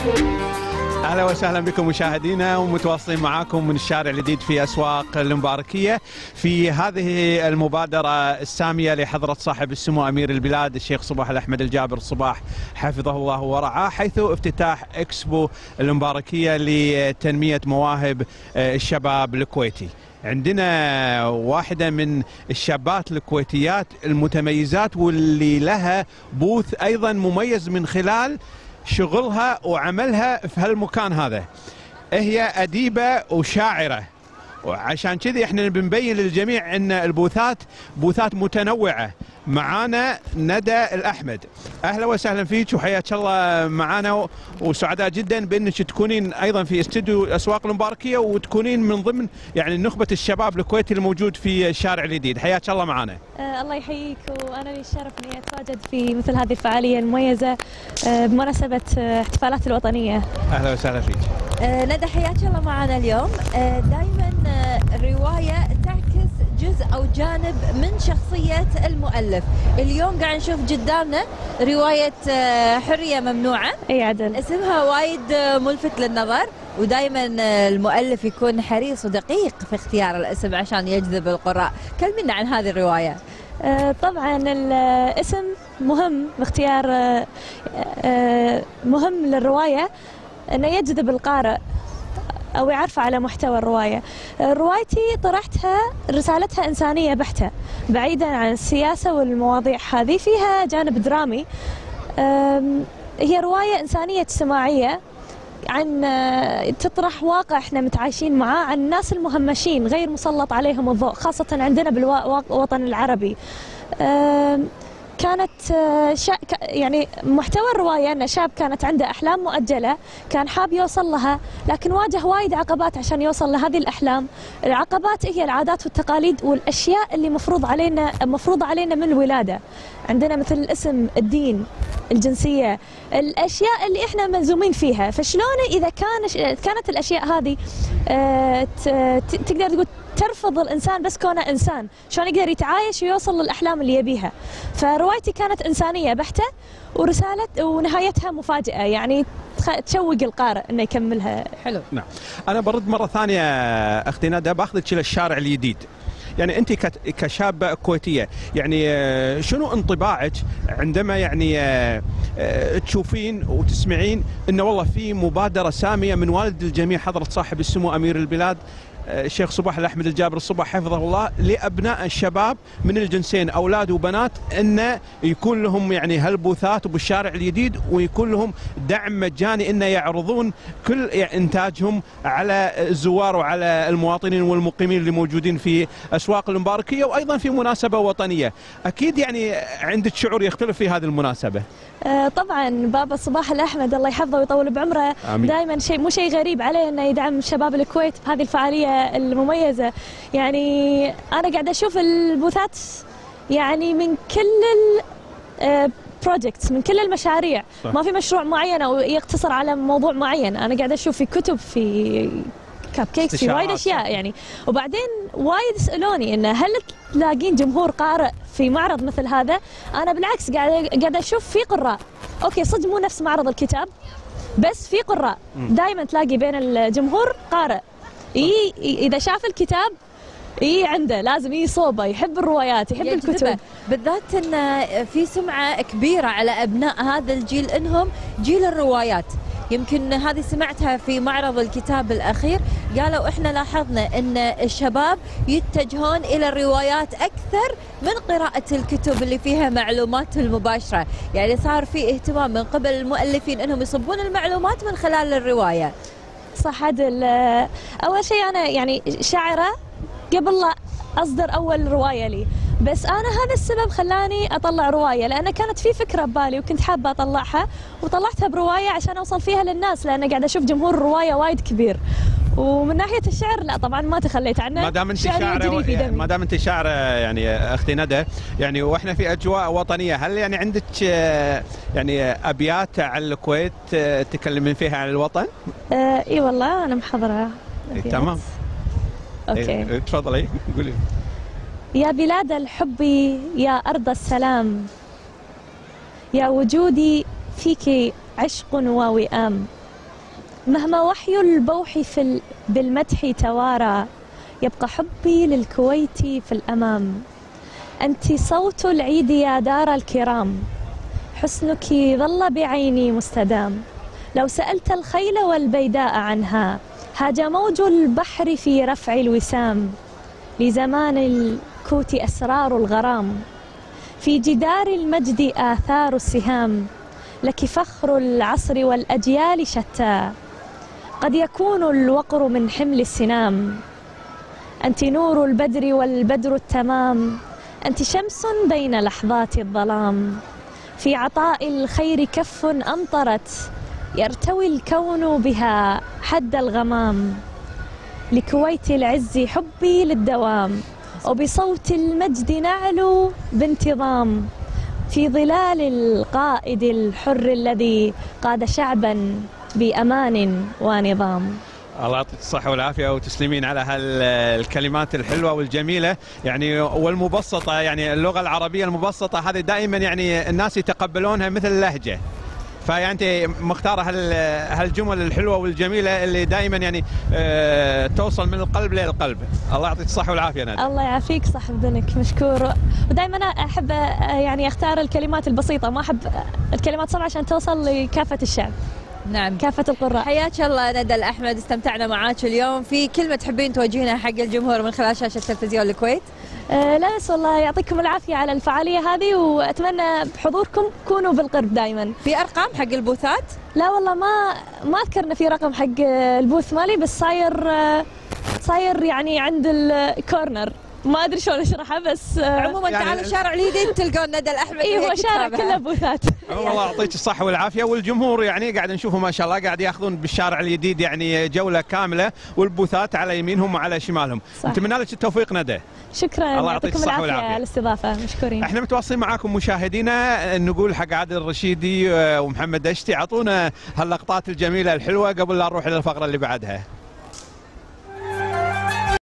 اهلا وسهلا بكم مشاهدينا ومتواصلين معاكم من الشارع الجديد في اسواق المباركيه في هذه المبادره الساميه لحضره صاحب السمو امير البلاد الشيخ صباح الاحمد الجابر الصباح حفظه الله ورعاه، حيث افتتاح اكسبو المباركيه لتنميه مواهب الشباب الكويتي. عندنا واحدة من الشابات الكويتيات المتميزات واللي لها بوث أيضا مميز من خلال شغلها وعملها في هالمكان هذا. هي أديبة وشاعرة، وعشان كذي احنا بنبين للجميع ان البوثات بوثات متنوعة. معانا ندى الأحمد، أهلا وسهلا فيك وحياك الله معانا، وسعداء جدا بأنك تكونين أيضا في استوديو الأسواق المباركية وتكونين من ضمن يعني نخبة الشباب الكويتي الموجود في الشارع الجديد. حياك الله معانا. الله يحييك، وأنا لي الشرف إني أتواجد في مثل هذه الفعالية المميزة بمناسبة احتفالات الوطنية. أهلا وسهلا فيك. ندى حياك الله معنا اليوم. دائما الرواية تعكس جزء أو جانب من شخصية المؤلف. اليوم قاعد نشوف قدامنا رواية حرية ممنوعة. أي عدل. اسمها وايد ملفت للنظر، ودائما المؤلف يكون حريص ودقيق في اختيار الاسم عشان يجذب القراء. كلمينا عن هذه الرواية. طبعا الاسم مهم باختيار، مهم للرواية أنه يجذب القارئ أو يعرفه على محتوى الرواية. روايتي طرحتها رسالتها إنسانية بحتة بعيدا عن السياسة والمواضيع هذه، فيها جانب درامي. هي رواية إنسانية اجتماعية عن تطرح واقع احنا متعايشين معاه، عن الناس المهمشين غير مسلط عليهم الضوء، خاصة عندنا بالوطن العربي. كانت يعني محتوى الرواية أن شاب كانت عنده أحلام مؤجلة، كان حاب يوصل لها، لكن واجه وايد عقبات عشان يوصل لهذه الأحلام. العقبات هي العادات والتقاليد والأشياء اللي مفروضة علينا من الولادة. عندنا مثل الاسم، الدين، الجنسية، الأشياء اللي إحنا ملزومين فيها. فشلون إذا كانت الأشياء هذه تقدر تقول ترفض الإنسان بس كونه إنسان، شلون يقدر يتعايش ويوصل للأحلام اللي يبيها؟ فروايتي كانت إنسانية بحتة ورسالة ونهايتها مفاجئة، يعني تشوق القارئ إنه يكملها. حلو. نعم. أنا برد مرة ثانية أختي ندى، باخذك إلى الشارع الجديد. يعني أنت كشابة كويتية، يعني شنو انطباعك عندما يعني تشوفين وتسمعين إنه والله في مبادرة سامية من والد الجميع حضرة صاحب السمو أمير البلاد الشيخ صباح الأحمد الجابر الصباح حفظه الله لأبناء الشباب من الجنسين أولاد وبنات، أن يكون لهم يعني هالبوثات وبالشارع الجديد، ويكون لهم دعم مجاني أن يعرضون كل إنتاجهم على الزوار وعلى المواطنين والمقيمين اللي موجودين في أسواق المباركية، وأيضا في مناسبة وطنية. أكيد يعني عندك شعور يختلف في هذه المناسبة. طبعا بابا صباح الأحمد الله يحفظه ويطول بعمره دائما مو شيء غريب عليه انه يدعم شباب الكويت بهذه الفعالية المميزة. يعني انا قاعده اشوف البوثات يعني من كل بروجكتس، من كل المشاريع. صح. ما في مشروع معين او يقتصر على موضوع معين. انا قاعده اشوف في كتب، في كاب كيكس، في وايد اشياء يعني. وبعدين وايد سالوني انه هل تلاقين جمهور قارئ في معرض مثل هذا؟ انا بالعكس قاعده اشوف في قراء. اوكي صدق مو نفس معرض الكتاب، بس في قراء دائما تلاقي بين الجمهور قارئ. اذا شاف الكتاب عنده لازم صوبه، يحب الروايات، يحب الكتب. بالذات ان في سمعه كبيره على ابناء هذا الجيل انهم جيل الروايات. يمكن هذه سمعتها في معرض الكتاب الأخير، قالوا إحنا لاحظنا أن الشباب يتجهون إلى الروايات أكثر من قراءة الكتب اللي فيها معلومات المباشرة. يعني صار في اهتمام من قبل المؤلفين أنهم يصبون المعلومات من خلال الرواية. صح عدل. أول شيء أنا يعني شاعرة قبل لا أصدر أول رواية لي، بس أنا هذا السبب خلاني أطلع رواية، لأن كانت في فكرة ببالي وكنت حابة أطلعها، وطلعتها برواية عشان أوصل فيها للناس، لأن قاعدة أشوف جمهور الرواية وايد كبير. ومن ناحية الشعر لا طبعا ما تخليت عنه. ما دام انت شاعرة يعني اختي ندى، يعني واحنا في اجواء وطنية، هل يعني عندك يعني ابيات على الكويت تكلمين فيها عن الوطن؟ اي والله انا محضرة. تمام. اوكي تفضلي قولي. يا بلاد الحب يا أرض السلام، يا وجودي فيك عشق ووئام، مهما وحي البوح بالمدح توارى، يبقى حبي للكويت في الأمام. أنت صوت العيد يا دار الكرام، حسنك ظل بعيني مستدام. لو سألت الخيل والبيداء عنها، هاج موج البحر في رفع الوسام. لزمان الكوت أسرار الغرام، في جدار المجد آثار السهام. لك فخر العصر والأجيال شتى، قد يكون الوقر من حمل السنام. أنت نور البدر والبدر التمام، أنت شمس بين لحظات الظلام. في عطاء الخير كف أمطرت، يرتوي الكون بها حد الغمام. لكويت العز حبي للدوام، وبصوت المجد نعلو بانتظام. في ظلال القائد الحر الذي قاد شعبا بأمان ونظام. الله يعطيك الصحة والعافية وتسلمين على هالكلمات الحلوة والجميلة يعني والمبسطة. يعني اللغة العربية المبسطة هذه دائما يعني الناس يتقبلونها مثل اللهجة، فيعني انت مختاره هالجمل الحلوه والجميله اللي دائما يعني توصل من القلب للقلب. الله يعطيك الصحه والعافيه نادية. الله يعافيك صاحب ذنك، مشكور. ودائما احب يعني اختار الكلمات البسيطه، ما احب الكلمات صعبه عشان توصل لكافه الشعب. نعم، كافة القراء. حياك الله ندى الأحمد، استمتعنا معاك اليوم. في كلمة تحبين توجهينها حق الجمهور من خلال شاشة تلفزيون الكويت؟ لا بس والله يعطيكم العافية على الفعالية هذه، وأتمنى بحضوركم كونوا بالقرب دايما. في أرقام حق البوثات؟ لا والله ما أذكرنا في رقم حق البوث مالي، بس صاير يعني عند الكورنر، ما ادري شلون اشرحها بس عموما يعني تعالوا شارع الجديد تلقون ندى الأحمد. اي هو شارع كله بوثات. والله يعطيك الصحة والعافية. والجمهور يعني قاعد نشوفه ما شاء الله قاعد ياخذون بالشارع الجديد يعني جولة كاملة، والبوثات على يمينهم وعلى شمالهم. نتمنى لك التوفيق ندى. شكرا، الله يعطيك الصحة والعافية على الاستضافة، مشكورين. احنا متواصلين معاكم مشاهدينا، نقول حق عادل الرشيدي ومحمد دشتي اعطونا هاللقطات الجميلة الحلوة قبل لا نروح الى الفقرة اللي بعدها.